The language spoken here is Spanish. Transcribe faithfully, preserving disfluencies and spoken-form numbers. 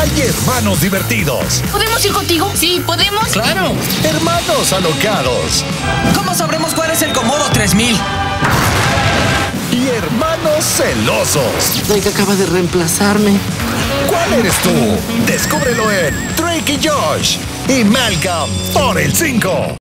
Hay hermanos divertidos. ¿Podemos ir contigo? Sí, ¿podemos? ¡Claro! Hermanos alocados. ¿Cómo sabremos cuál es el Comodo tres mil? Y hermanos celosos. Drake acaba de reemplazarme. ¿Cuál eres tú? Descúbrelo en Drake y Josh y Malcolm por el cinco.